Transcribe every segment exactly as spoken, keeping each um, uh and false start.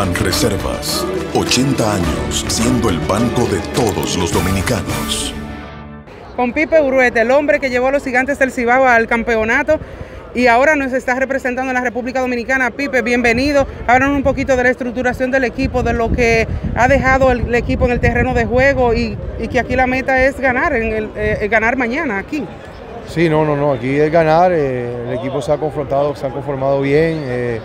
Banreservas, ochenta años siendo el banco de todos los dominicanos. Con Pipe Urueta, el hombre que llevó a los Gigantes del Cibao al campeonato y ahora nos está representando en la República Dominicana. Pipe, bienvenido. Háblanos un poquito de la estructuración del equipo, de lo que ha dejado el, el equipo en el terreno de juego y, y que aquí la meta es ganar, en el, eh, ganar mañana aquí. Sí, no, no, no, aquí es ganar. Eh, el equipo se ha confrontado, se ha conformado bien. Eh,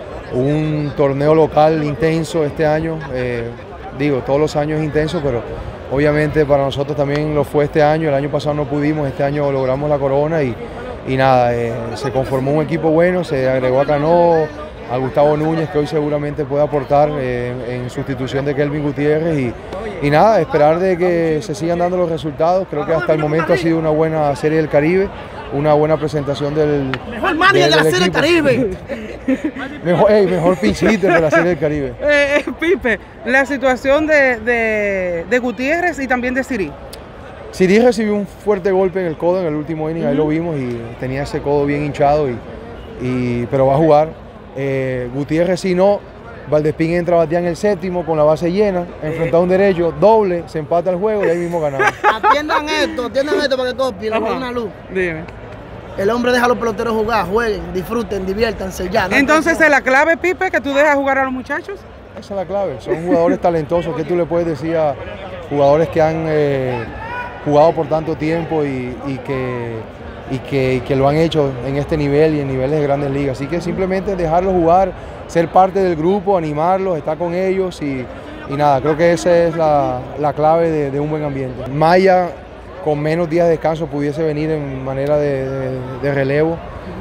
un torneo local intenso este año. Eh, digo, todos los años es intenso, pero obviamente para nosotros también lo fue este año. El año pasado no pudimos, este año logramos la corona y, y nada, eh, se conformó un equipo bueno, se agregó a Cano, a Gustavo Núñez, que hoy seguramente puede aportar eh, en sustitución de Kelvin Gutiérrez y, y nada, esperar de que se sigan dando los resultados. Creo que hasta el momento ha sido una buena Serie del Caribe, una buena presentación del mejor manager de, de la Serie del Caribe. mejor, hey, mejor pinch hitter de la Serie del Caribe. Eh, eh, Pipe, la situación de, de, de Gutiérrez y también de Siri. Siri recibió un fuerte golpe en el codo en el último inning, uh-huh. Ahí lo vimos y tenía ese codo bien hinchado, y, y, pero va a jugar. Eh, Gutiérrez si no, Valdespín entra a batear en el séptimo con la base llena, enfrentado a un derecho, doble, se empata el juego y ahí mismo ganamos. Atiendan esto, atiendan esto para que todos pierdan una luz. Dime. El hombre deja a los peloteros jugar, jueguen, disfruten, diviértanse ya. ¿No? Entonces, ¿es la clave, Pipe, que tú dejas jugar a los muchachos? Esa es la clave, son jugadores talentosos. ¿Qué tú le puedes decir a jugadores que han eh, jugado por tanto tiempo y, y, que, y, que, y que lo han hecho en este nivel y en niveles de grandes ligas? Así que simplemente dejarlos jugar, ser parte del grupo, animarlos, estar con ellos y, y nada, creo que esa es la, la clave de, de un buen ambiente. Maya, con menos días de descanso, pudiese venir en manera de, de, de relevo.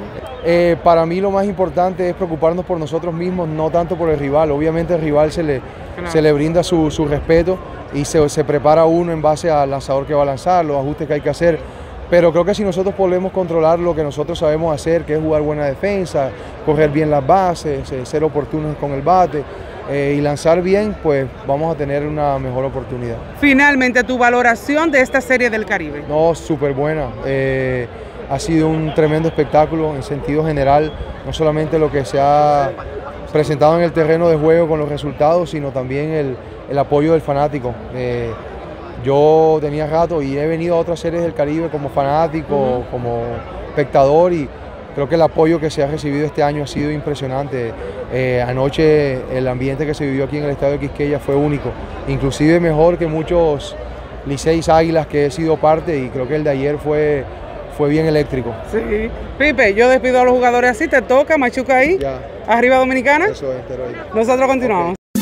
Eh, para mí lo más importante es preocuparnos por nosotros mismos, no tanto por el rival. Obviamente el rival se le, claro. se le brinda su, su respeto y se, se prepara uno en base al lanzador que va a lanzar, los ajustes que hay que hacer. Pero creo que si nosotros podemos controlar lo que nosotros sabemos hacer, que es jugar buena defensa, correr bien las bases, ser oportunos con el bate eh, y lanzar bien, pues vamos a tener una mejor oportunidad. Finalmente, tu valoración de esta Serie del Caribe. No, súper buena. Eh, ha sido un tremendo espectáculo en sentido general, no solamente lo que se ha presentado en el terreno de juego con los resultados, sino también el, el apoyo del fanático. Eh, Yo tenía rato y he venido a otras series del Caribe como fanático, uh-huh. como espectador, y creo que el apoyo que se ha recibido este año ha sido impresionante. Eh, anoche el ambiente que se vivió aquí en el estadio de Quisqueya fue único, inclusive mejor que muchos Liceis Águilas que he sido parte, y creo que el de ayer fue, fue bien eléctrico. Sí. Pipe, yo despido a los jugadores así, te toca, machuca ahí, ya. Arriba Dominicana. Eso es, pero ahí. Nosotros continuamos. Okay.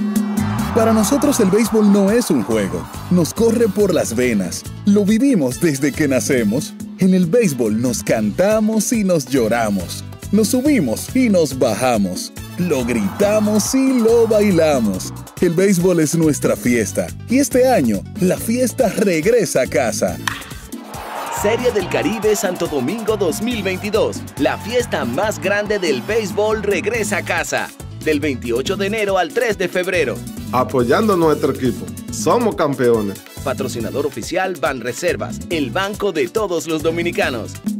Para nosotros el béisbol no es un juego, nos corre por las venas, lo vivimos desde que nacemos. En el béisbol nos cantamos y nos lloramos, nos subimos y nos bajamos, lo gritamos y lo bailamos. El béisbol es nuestra fiesta y este año la fiesta regresa a casa. Serie del Caribe Santo Domingo dos mil veintidós, la fiesta más grande del béisbol regresa a casa, del veintiocho de enero al tres de febrero. Apoyando a nuestro equipo, somos campeones. Patrocinador oficial Banreservas, el banco de todos los dominicanos.